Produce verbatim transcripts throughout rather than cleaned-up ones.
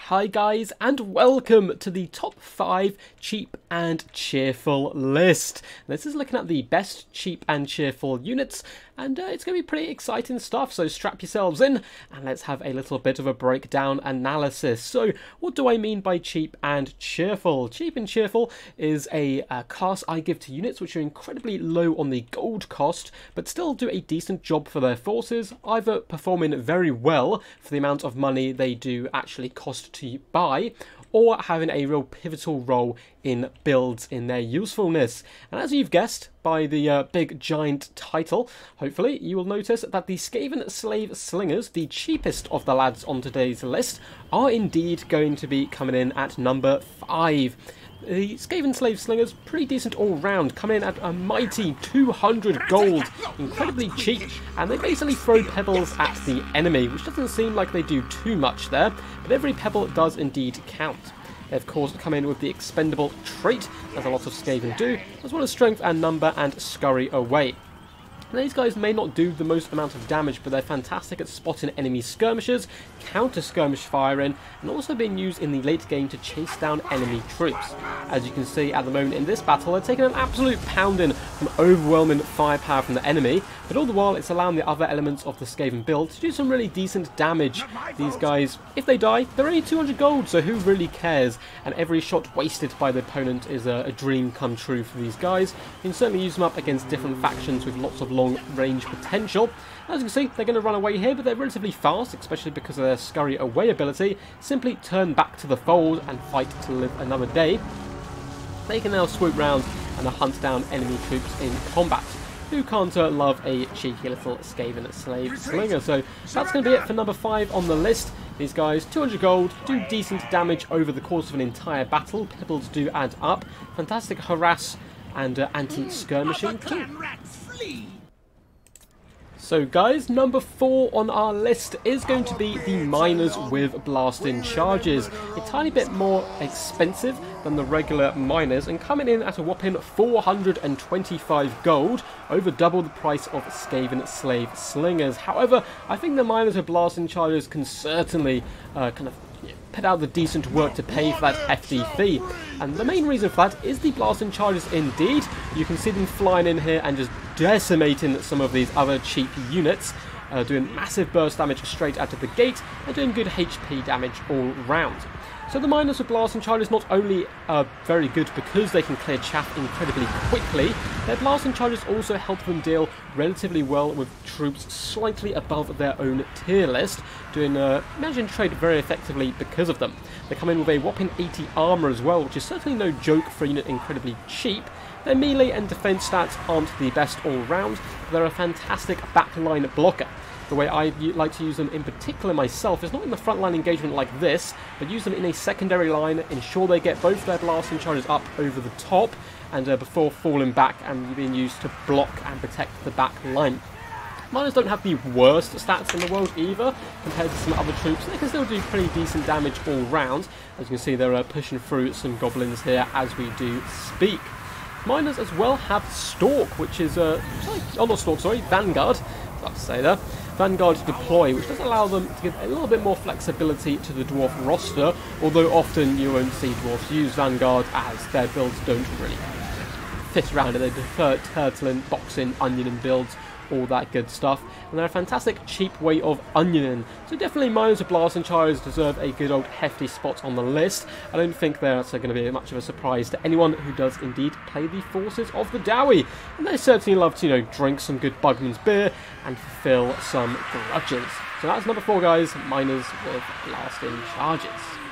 Hi guys, and welcome to the top five cheap and cheerful list. This is looking at the best cheap and cheerful units, and uh, it's going to be pretty exciting stuff, so strap yourselves in and let's have a little bit of a breakdown analysis. So what do I mean by cheap and cheerful? Cheap and cheerful is a uh, class I give to units which are incredibly low on the gold cost, but still do a decent job for their forces, either performing very well for the amount of money they do actually cost to buy, or having a real pivotal role in builds in their usefulness. And as you've guessed by the uh, big giant title, hopefully you will notice that the Skaven Slave Slingers, the cheapest of the lads on today's list, are indeed going to be coming in at number five. The Skaven Slave Slingers, pretty decent all round, coming in at a mighty two hundred gold, incredibly cheap, and they basically throw pebbles at the enemy, which doesn't seem like they do too much there, but every pebble does indeed count. They of course come in with the expendable trait, as a lot of Skaven do, as well as strength and number and scurry away. Now, these guys may not do the most amount of damage, but they're fantastic at spotting enemy skirmishers, counter-skirmish firing, and also being used in the late game to chase down enemy troops. As you can see at the moment in this battle, they're taking an absolute pounding from overwhelming firepower from the enemy, but all the while it's allowing the other elements of the Skaven build to do some really decent damage. These guys, if they die, they're only two hundred gold, so who really cares? And every shot wasted by the opponent is a, a dream come true for these guys. You can certainly use them up against different factions with lots of long range potential. As you can see, they're going to run away here, but they're relatively fast, especially because of their scurry away ability. Simply turn back to the fold and fight to live another day. They can now swoop round and hunt down enemy troops in combat. Who can't uh, love a cheeky little Skaven Slave Slinger? So that's going to be it for number five on the list. These guys, two hundred gold, do decent damage over the course of an entire battle. Pebbles do add up. Fantastic harass and uh, anti-skirmishing too. So guys, number four on our list is going to be the Miners with Blasting Charges. A tiny bit more expensive than the regular Miners, and coming in at a whopping four hundred twenty-five gold, over double the price of Skaven Slave Slingers. However, I think the Miners with Blasting Charges can certainly uh, kind of put out the decent work to pay for that hefty fee. And the main reason for that is the blasting charges indeed. You can see them flying in here and just decimating some of these other cheap units, uh, doing massive burst damage straight out of the gate and doing good H P damage all round. So the Miners with Blasting Charges not only are very good because they can clear chaff incredibly quickly, their Blasting Charges also help them deal relatively well with troops slightly above their own tier list, doing uh, manage and trade very effectively because of them. They come in with a whopping eighty armour as well, which is certainly no joke for a unit incredibly cheap. Their melee and defense stats aren't the best all round, but they're a fantastic backline blocker. The way I like to use them in particular myself is not in the frontline engagement like this, but use them in a secondary line, ensure they get both their blasting charges up over the top, and uh, before falling back and being used to block and protect the back line. Miners don't have the worst stats in the world either, compared to some other troops. They can still do pretty decent damage all round. As you can see, they're uh, pushing through some goblins here as we do speak. Miners as well have Stalk, which is, uh, sorry, oh not Stalk, sorry, Vanguard, I'll have to say there. Vanguard Deploy, which does allow them to give a little bit more flexibility to the dwarf roster, although often you won't see dwarfs use Vanguard as their builds don't really fit around it. They prefer turtling, boxing, onioning builds, all that good stuff, and they're a fantastic cheap way of onioning. So definitely Miners with Blasting Charges deserve a good old hefty spot on the list. I don't think they're also going to be much of a surprise to anyone who does indeed play the forces of the Dowie, and they certainly love to, you know, drink some good Bugman's beer and fulfill some grudges. So that's number four, guys, Miners with Blasting Charges.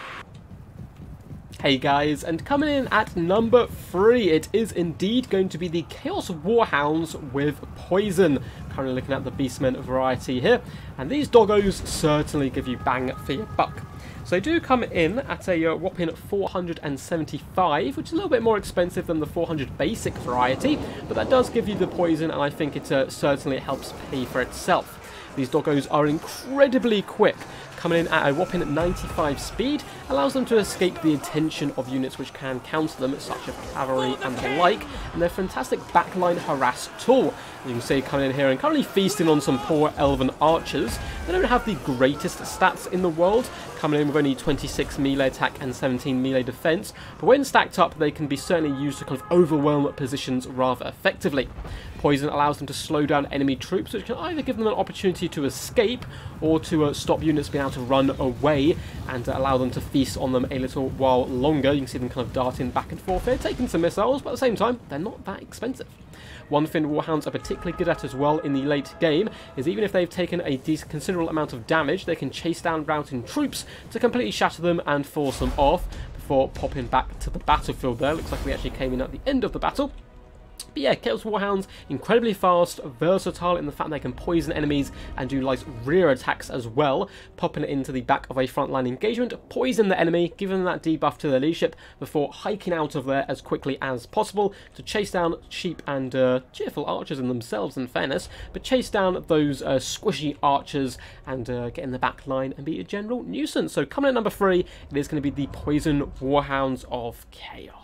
Hey guys, and coming in at number three, it is indeed going to be the Chaos Warhounds with Poison. Currently looking at the Beastmen variety here, and these doggos certainly give you bang for your buck. So they do come in at a uh, whopping four hundred seventy-five, which is a little bit more expensive than the four hundred basic variety, but that does give you the poison, and I think it uh, certainly helps pay for itself. These doggos are incredibly quick, coming in at a whopping ninety-five speed, allows them to escape the attention of units which can counter them, such as cavalry and the like, and they're a fantastic backline harass tool. You can see coming in here and currently feasting on some poor elven archers. They don't have the greatest stats in the world, coming in with only twenty-six melee attack and seventeen melee defense, but when stacked up they can be certainly used to kind of overwhelm positions rather effectively. Poison allows them to slow down enemy troops, which can either give them an opportunity to escape or to uh, stop units being able to run away and uh, allow them to feast on them a little while longer. You can see them kind of darting back and forth here, taking some missiles, but at the same time they're not that expensive. One thing Warhounds are particularly good at as well in the late game is even if they've taken a decent, considerable amount of damage, they can chase down routing troops to completely shatter them and force them off before popping back to the battlefield there. Looks like we actually came in at the end of the battle. But yeah, Chaos Warhounds, incredibly fast, versatile in the fact they can poison enemies and do like rear attacks as well, popping it into the back of a frontline engagement, poison the enemy, giving them that debuff to their leadership before hiking out of there as quickly as possible to chase down cheap and uh, cheerful archers in themselves, in fairness, but chase down those uh, squishy archers and uh, get in the back line and be a general nuisance. So coming at number three, it is going to be the Poison Warhounds of Chaos.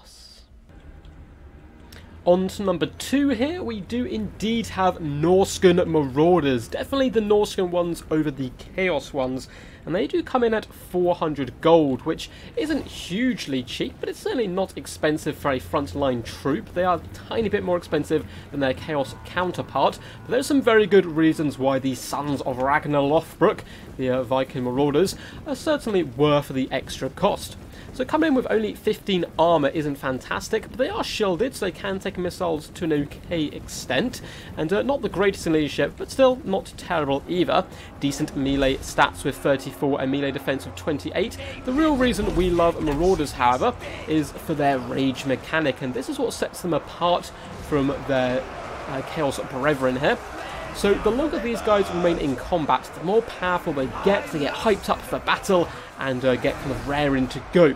On to number two here, we do indeed have Norscan Marauders. Definitely the Norscan ones over the Chaos ones. And they do come in at four hundred gold, which isn't hugely cheap, but it's certainly not expensive for a frontline troop. They are a tiny bit more expensive than their Chaos counterpart, but there's some very good reasons why the Sons of Ragnar Lothbrok, the uh, Viking Marauders, are certainly worth the extra cost. So coming in with only fifteen armor isn't fantastic, but they are shielded, so they can take missiles to an okay extent, and uh, not the greatest in leadership, but still not terrible either. Decent melee stats with thirty-four and melee defense of twenty-eight. The real reason we love Marauders, however, is for their rage mechanic, and this is what sets them apart from their uh, Chaos brethren here. So the longer these guys remain in combat, the more powerful they get. They get hyped up for battle and uh, get kind of raring to go.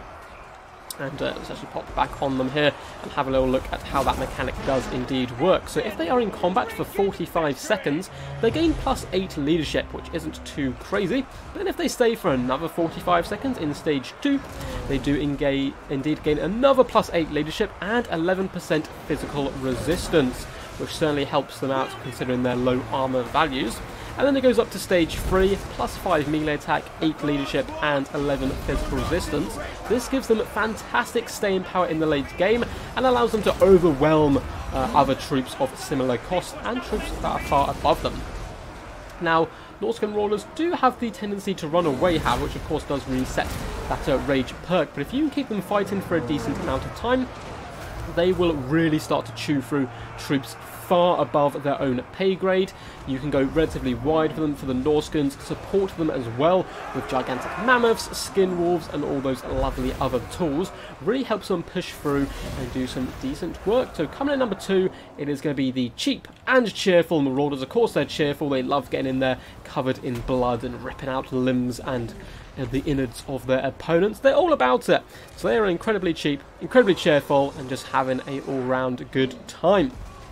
And uh, let's actually pop back on them here and have a little look at how that mechanic does indeed work. So if they are in combat for forty-five seconds, they gain plus eight leadership, which isn't too crazy. But then if they stay for another forty-five seconds in stage two, they do engage, indeed gain another plus eight leadership and eleven percent physical resistance, which certainly helps them out considering their low armor values. And then it goes up to stage three, plus five melee attack, eight leadership, and eleven physical resistance. This gives them fantastic staying power in the late game and allows them to overwhelm uh, other troops of similar cost and troops that are far above them. Now, Norscan Marauders do have the tendency to run away, however, which of course does reset that uh, rage perk, but if you can keep them fighting for a decent amount of time, they will really start to chew through troops far above their own pay grade. You can go relatively wide for them for the Norscans, support them as well with gigantic mammoths, skin wolves, and all those lovely other tools. Really helps them push through and do some decent work. So coming in number two, it is going to be the cheap and cheerful Marauders. Of course they're cheerful, they love getting in there covered in blood and ripping out limbs and the innards of their opponents. They're all about it. So they are incredibly cheap, incredibly cheerful, and just having a all-round good time.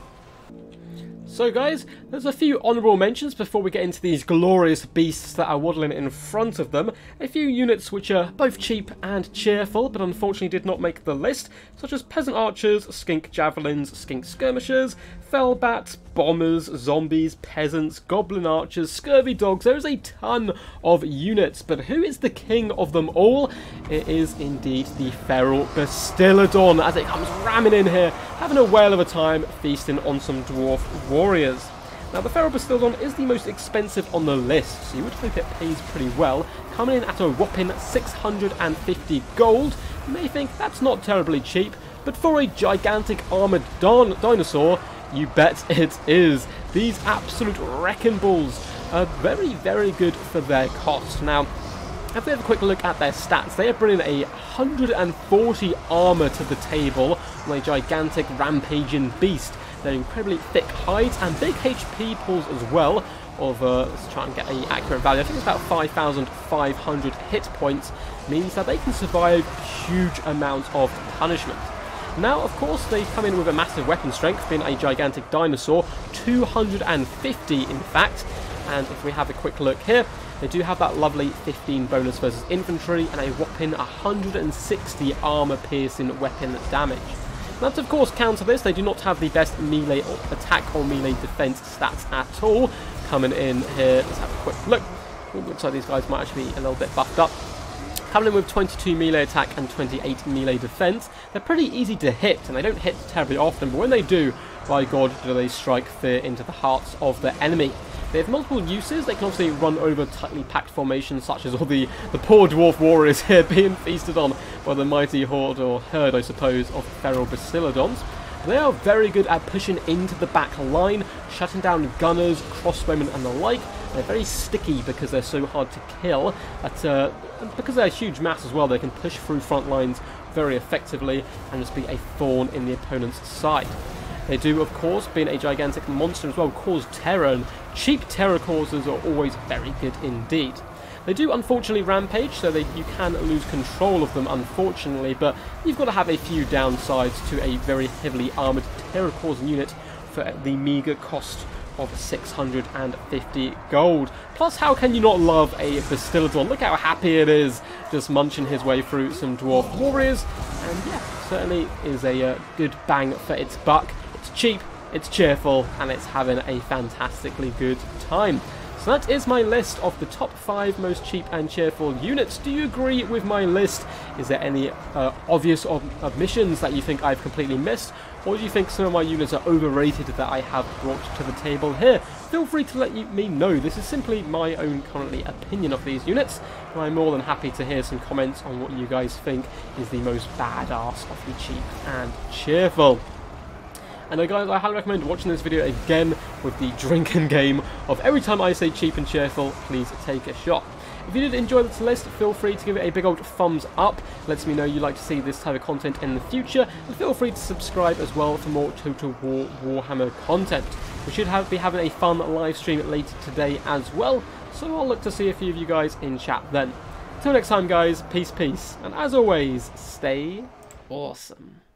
So guys, there's a few honourable mentions before we get into these glorious beasts that are waddling in front of them. A few units which are both cheap and cheerful, but unfortunately did not make the list, such as Peasant Archers, Skink Javelins, Skink Skirmishers, Fellbats, Bombers, Zombies, Peasants, Goblin Archers, Scurvy Dogs. There is a ton of units, but who is the king of them all? It is indeed the Feral Bastiladon, as it comes ramming in here, having a whale of a time feasting on some dwarf warriors. Now the Feral Bastiladon is the most expensive on the list, so you would hope it pays pretty well, coming in at a whopping six hundred fifty gold. You may think that's not terribly cheap, but for a gigantic armoured dinosaur, you bet it is. These absolute wrecking balls are very, very good for their cost. Now, if we have a quick look at their stats, they are bringing a one hundred forty armour to the table on a gigantic rampaging beast. They're incredibly thick hides and big H P pools as well of, uh, let's try and get an accurate value, I think it's about five thousand five hundred hit points, means that they can survive huge amounts of punishment. Now, of course, they come in with a massive weapon strength, being a gigantic dinosaur, two hundred fifty in fact, and if we have a quick look here, they do have that lovely fifteen bonus versus infantry and a whopping one hundred sixty armor piercing weapon damage. Now, to of course counter this, they do not have the best melee or attack or melee defense stats at all. Coming in here, let's have a quick look. Ooh, looks like these guys might actually be a little bit buffed up. Coming in with twenty-two melee attack and twenty-eight melee defense. They're pretty easy to hit, and they don't hit terribly often, but when they do, by God, do they strike fear into the hearts of the enemy. They have multiple uses. They can obviously run over tightly packed formations, such as all the, the poor dwarf warriors here being feasted on by the mighty horde, or herd, I suppose, of feral Bastiladons. They are very good at pushing into the back line, shutting down gunners, crossbowmen and the like. They're very sticky because they're so hard to kill. But, uh, because they're a huge mass as well, they can push through front lines very effectively and just be a thorn in the opponent's side. They do, of course, being a gigantic monster as well, cause terror, and cheap terror causes are always very good indeed. They do unfortunately rampage, so they, you can lose control of them unfortunately, but you've got to have a few downsides to a very heavily armoured terror-causing unit for the meagre cost of six hundred fifty gold. Plus, how can you not love a Bastiladon? Look how happy it is, just munching his way through some dwarf warriors, and yeah, certainly is a uh, good bang for its buck. It's cheap, it's cheerful, and it's having a fantastically good time. So that is my list of the top five most cheap and cheerful units. Do you agree with my list? Is there any uh, obvious omissions that you think I've completely missed? Or do you think some of my units are overrated that I have brought to the table here? Feel free to let you, me know. This is simply my own currently opinion of these units, and I'm more than happy to hear some comments on what you guys think is the most badass of the cheap and cheerful. And uh, guys, I highly recommend watching this video again with the drinking game of every time I say cheap and cheerful, please take a shot. If you did enjoy this list, feel free to give it a big old thumbs up. Lets me know you like to see this type of content in the future. And feel free to subscribe as well for more Total War Warhammer content. We should have, be having a fun live stream later today as well, so I'll look to see a few of you guys in chat then. Until next time guys, peace, peace, and as always, stay awesome.